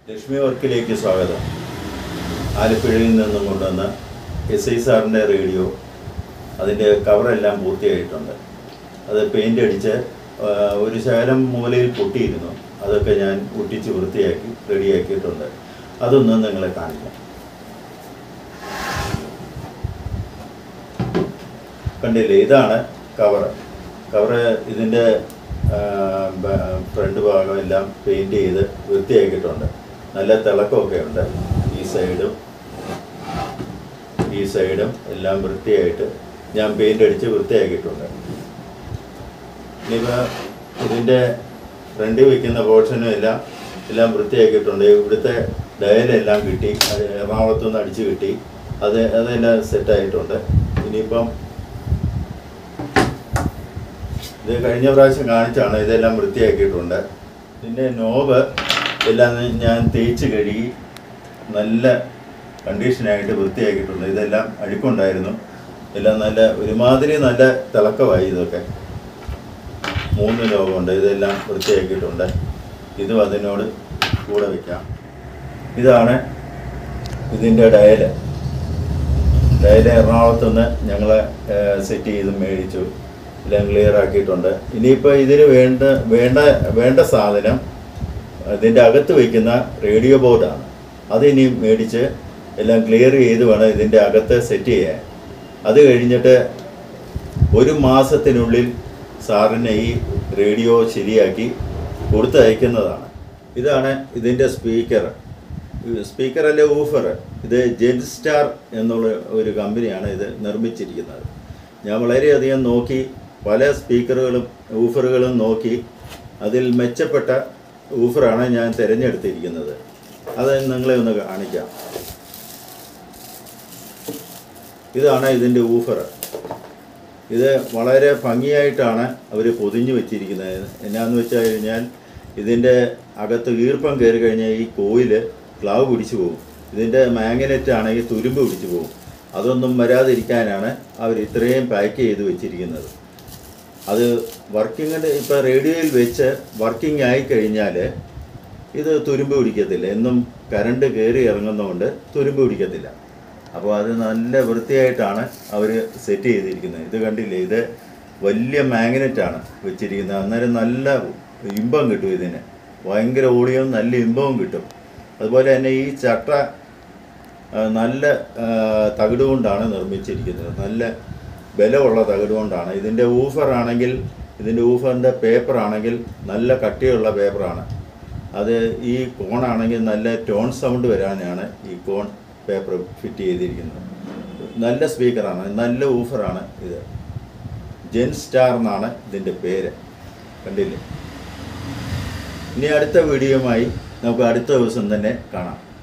ലക്ഷ്മി വർക്കിലേക്ക് സ്വാഗതം. ആലപ്പുഴയിൽ നിന്നും കൊണ്ടുവന്ന SI സാറിൻ്റെ റേഡിയോ, അതിൻ്റെ കവറെല്ലാം പൂർത്തിയായിട്ടുണ്ട്. അത് പെയിൻ്റ് അടിച്ച് ഒരു ശകലം മൂലയിൽ പൊട്ടിയിരുന്നു. അതൊക്കെ ഞാൻ ഒട്ടിച്ച് വൃത്തിയാക്കി റെഡിയാക്കിയിട്ടുണ്ട്. അതൊന്നും നിങ്ങളെ കാണിക്കാം. കണ്ടില്ലേ, ഇതാണ് കവറ്. ഇതിൻ്റെ ഫ്രണ്ട് ഭാഗം എല്ലാം പെയിൻറ്റ് ചെയ്ത് വൃത്തിയാക്കിയിട്ടുണ്ട്. നല്ല തിളക്കമൊക്കെ ഉണ്ട്. ഈ സൈഡും എല്ലാം വൃത്തിയായിട്ട് ഞാൻ പെയിൻ്റ് അടിച്ച് വൃത്തിയാക്കിയിട്ടുണ്ട്. ഇനിയിപ്പോൾ ഇതിൻ്റെ ഫ്രണ്ടിൽ വയ്ക്കുന്ന പോർഷനും എല്ലാം വൃത്തിയാക്കിയിട്ടുണ്ട്. ഇവിടുത്തെ ഡയലെല്ലാം കിട്ടി, എറണാകുളത്തുനിന്ന് അടിച്ച് കിട്ടി. അതെല്ലാം സെറ്റായിട്ടുണ്ട്. ഇനിയിപ്പം ഇത് കഴിഞ്ഞ പ്രാവശ്യം കാണിച്ചാണ്. ഇതെല്ലാം വൃത്തിയാക്കിയിട്ടുണ്ട്. ഇതിൻ്റെ നോബ് എല്ലാം ഞാൻ തേച്ച് കഴുകി നല്ല കണ്ടീഷനായിട്ട് വൃത്തിയാക്കിയിട്ടുണ്ട്. ഇതെല്ലാം അഴുക്കുണ്ടായിരുന്നു. എല്ലാം ഒരുമാതിരി നല്ല തിളക്കമായി. ഇതൊക്കെ 3 നോബുണ്ട്. ഇതെല്ലാം വൃത്തിയാക്കിയിട്ടുണ്ട്. ഇതും അതിനോട് കൂടെ വയ്ക്കാം. ഇതാണ് ഇതിൻ്റെ ഡയല് എറണാകുളത്തുനിന്ന് ഞങ്ങൾ സെറ്റ് ചെയ്ത് മേടിച്ചു. എല്ലാം ക്ലിയർ ആക്കിയിട്ടുണ്ട്. ഇനിയിപ്പോൾ ഇതിന് വേണ്ട സാധനം ഇതിൻ്റെ അകത്ത് വയ്ക്കുന്ന റേഡിയോ ബോർഡാണ്. അതിനി മേടിച്ച് എല്ലാം ക്ലിയർ ചെയ്ത് വേണം ഇതിൻ്റെ അകത്ത് സെറ്റ് ചെയ്യാൻ. അത് കഴിഞ്ഞിട്ട് 1 മാസത്തിനുള്ളിൽ സാറിന് ഈ റേഡിയോ ശരിയാക്കി കൊടുത്തയക്കുന്നതാണ്. ഇതാണ് ഇതിൻ്റെ സ്പീക്കറല്ലേ, ഊഫർ. ഇത് ജെൻസ് സ്റ്റാർ എന്നുള്ള ഒരു കമ്പനിയാണ് ഇത് നിർമ്മിച്ചിരിക്കുന്നത്. ഞാൻ വളരെയധികം നോക്കി, പല ഊഫറുകളും നോക്കി. അതിൽ മെച്ചപ്പെട്ട ഊഫറാണ് ഞാൻ തിരഞ്ഞെടുത്തിരിക്കുന്നത്. അത് നിങ്ങളെ ഒന്ന് കാണിക്കാം. ഇതാണ് ഇതിൻ്റെ ഊഫർ. ഇത് വളരെ ഭംഗിയായിട്ടാണ് അവർ പൊതിഞ്ഞ് വെച്ചിരിക്കുന്നത്. എന്നാന്ന് വെച്ച് കഴിഞ്ഞാൽ ഇതിൻ്റെ അകത്ത് ഈർപ്പം കയറി കഴിഞ്ഞാൽ ഈ കോയില് ക്ലാവ് പിടിച്ചു പോകും. ഇതിൻ്റെ മാഗ്നറ്റ് ആണെങ്കിൽ തുരുമ്പ് പിടിച്ചു പോകും. അതൊന്നും വരാതിരിക്കാനാണ് അവർ ഇത്രയും പാക്ക് ചെയ്ത് വെച്ചിരിക്കുന്നത്. അത് വർക്കിങ്ങിൻ്റെ ഇപ്പോൾ റേഡിയോയിൽ വെച്ച് വർക്കിംഗ് ആയിക്കഴിഞ്ഞാൽ ഇത് തുരുമ്പ് പിടിക്കത്തില്ല. എന്നും കറണ്ട് കയറി ഇറങ്ങുന്നതുകൊണ്ട് തുരുമ്പ് പിടിക്കത്തില്ല. അപ്പോൾ അത് നല്ല വൃത്തിയായിട്ടാണ് അവർ സെറ്റ് ചെയ്തിരിക്കുന്നത്. ഇത് കണ്ടില്ലേ, ഇത് വലിയ മാഗ്നറ്റാണ് വെച്ചിരിക്കുന്നത്. അന്നേരം നല്ല ഇമ്പം കിട്ടും. ഇതിന് ഭയങ്കര ഓടിയും നല്ല ഇമ്പവും കിട്ടും. അതുപോലെ തന്നെ ഈ ചട്ട നല്ല തകിട് കൊണ്ടാണ് നിർമ്മിച്ചിരിക്കുന്നത്. നല്ല ബലമുള്ള തകിട് കൊണ്ടാണ്. ഇതിൻ്റെ ഊഫറിൻ്റെ പേപ്പറാണെങ്കിൽ നല്ല കട്ടിയുള്ള പേപ്പറാണ്. അത് ഈ കോണാണെങ്കിൽ നല്ല ടോൺ സൗണ്ട് വരാനാണ് ഈ കോൺ പേപ്പർ ഫിറ്റ് ചെയ്തിരിക്കുന്നത്. നല്ല സ്പീക്കറാണ്, നല്ല ഊഫറാണ്. ഇത് ജെൻസ് സ്റ്റാർ എന്നാണ് ഇതിൻ്റെ പേര്. കണ്ടില്ലേ. ഇനി അടുത്ത വീഡിയോയുമായി നമുക്ക് അടുത്ത ദിവസം തന്നെ കാണാം.